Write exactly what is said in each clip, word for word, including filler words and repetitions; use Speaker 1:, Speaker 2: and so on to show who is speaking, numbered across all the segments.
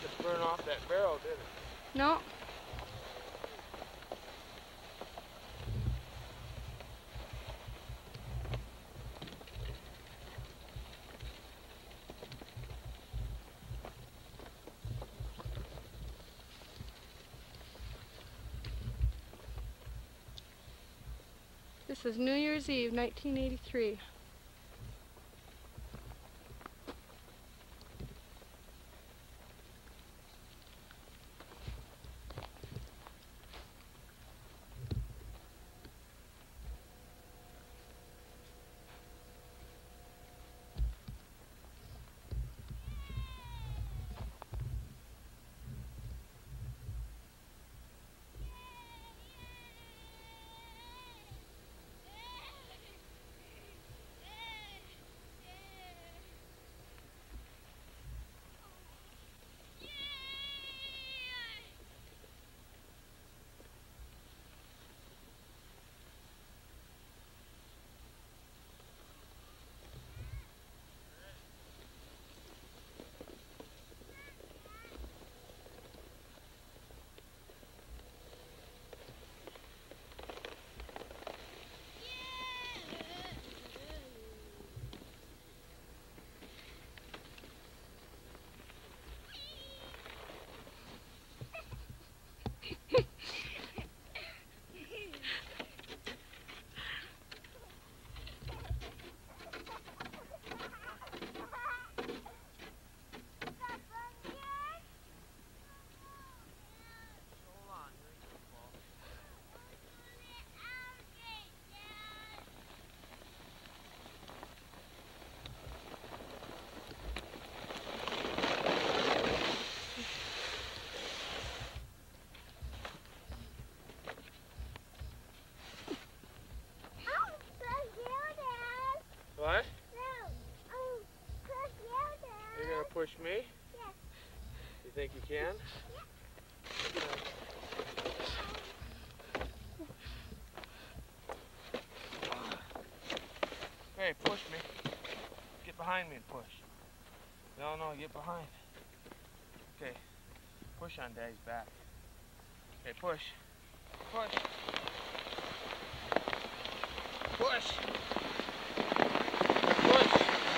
Speaker 1: just burn off that barrel, did it?
Speaker 2: No. This is New Year's Eve, nineteen eighty-three.
Speaker 1: What?
Speaker 3: No. Oh, push you, Dad.
Speaker 1: You're gonna push me?
Speaker 3: Yes.
Speaker 1: You think you can?
Speaker 3: Yeah.
Speaker 1: Hey, push me. Get behind me and push. No, no, get behind. Okay. Push on Daddy's back. Okay, push. Push. Push. Push.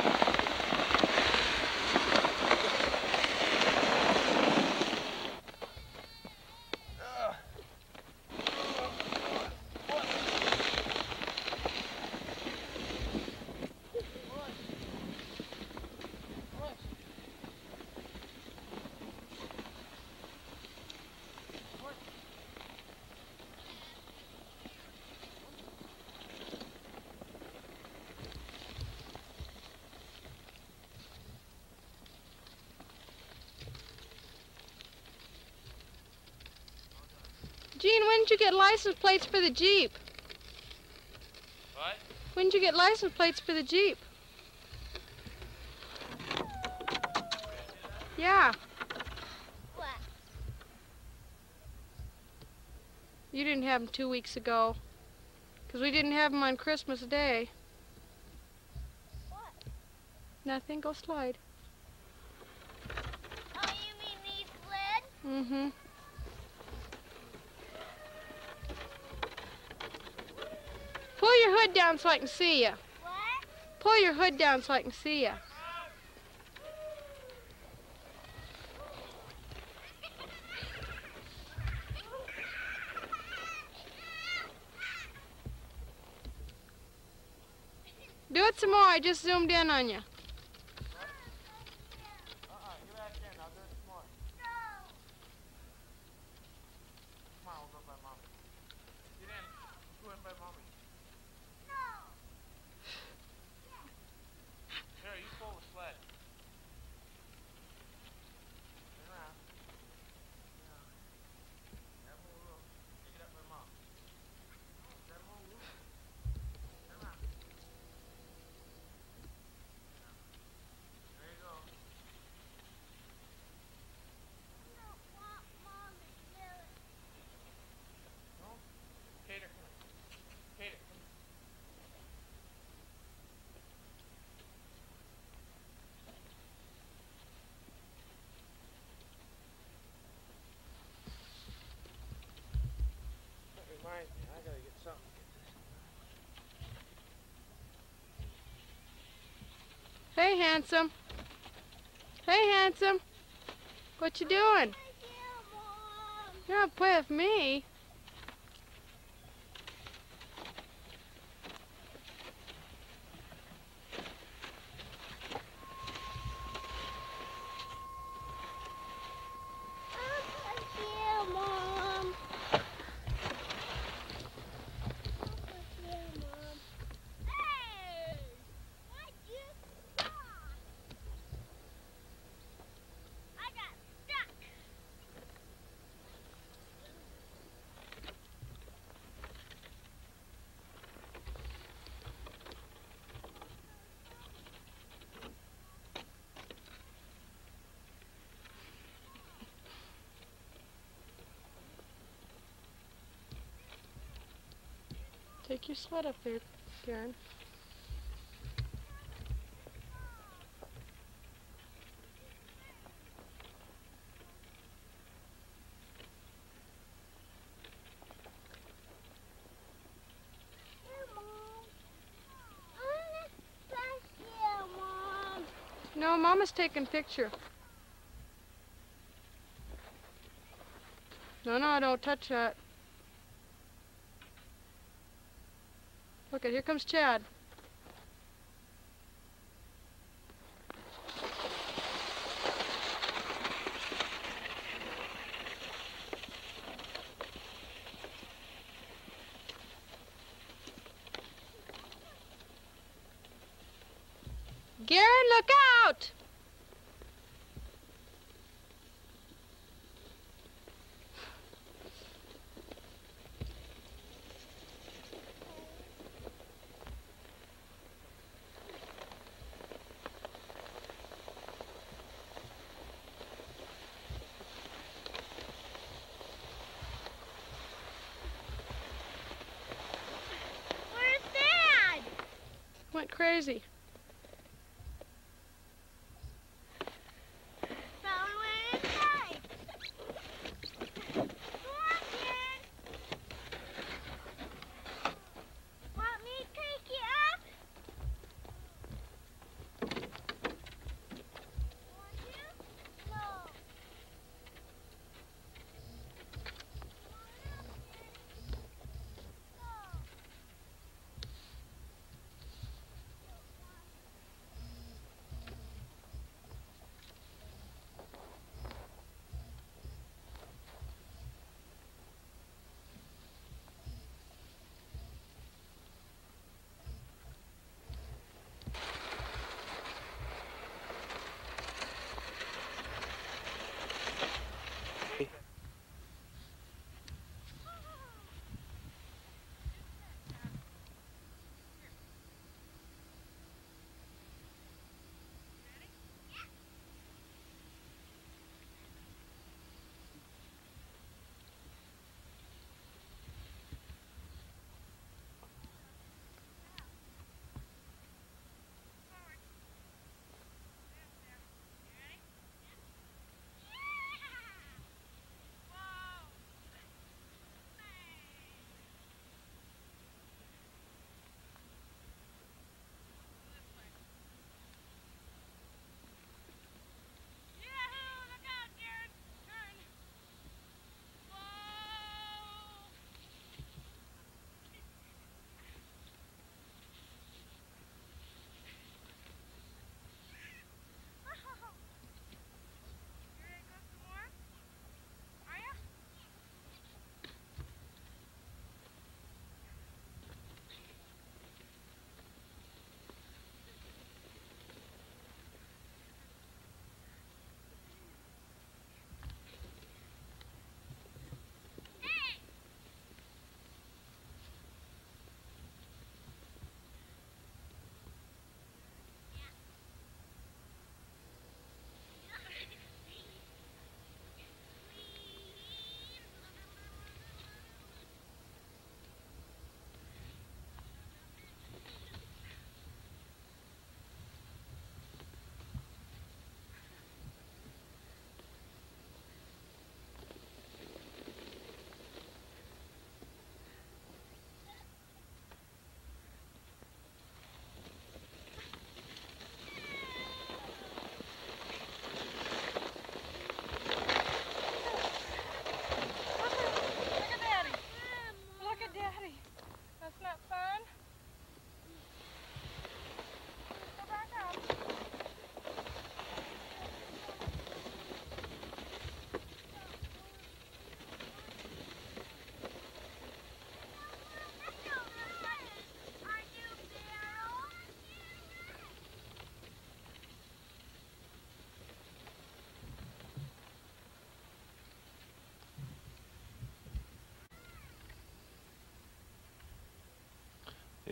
Speaker 1: Ugh.
Speaker 2: Gene, when did you get license plates for the Jeep?
Speaker 1: What?
Speaker 2: When did you get license plates for the Jeep? Yeah.
Speaker 3: What?
Speaker 2: You didn't have them two weeks ago. Because we didn't have them on Christmas Day.
Speaker 3: What?
Speaker 2: Nothing. Go slide.
Speaker 3: Oh, you mean these sleds?
Speaker 2: Mm-hmm. Pull your hood down so I can see you.
Speaker 3: What?
Speaker 2: Pull your hood down so I can see you. Do it some more. I just zoomed in on you.
Speaker 1: Uh-uh, get back in. I'll do it some more.
Speaker 3: No.
Speaker 1: Come on, we'll go by Mommy. Get in. Let's go in by Mommy.
Speaker 3: No.
Speaker 1: Here, you pull the sled. Turn around. Yeah. Grab a little room. Take it up by Mom. Grab a little room. Turn around. Yeah.
Speaker 2: Hey, handsome. Hey, handsome. What you doing? You're not playing with me. Take your sled up there, Garrin. No, Mama's taking picture. No, no, don't touch that. Look, here comes Chad. Garrin, look out!
Speaker 3: Where's Dad?
Speaker 2: Went crazy.
Speaker 3: Probably went inside. Come on, Dad. Want me to take you up? Want to? No. Come on up, Dad. Go.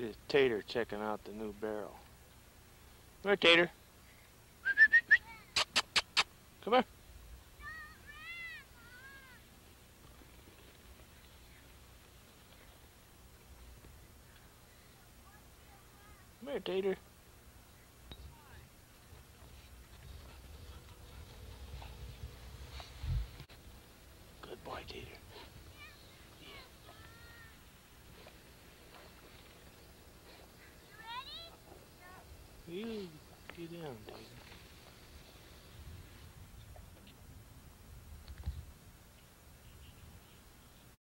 Speaker 1: It is Tater checking out the new barrel. Come here, Tater. Come here. Come here, Tater. Good boy, Tater. Yeah. You get down, Tater.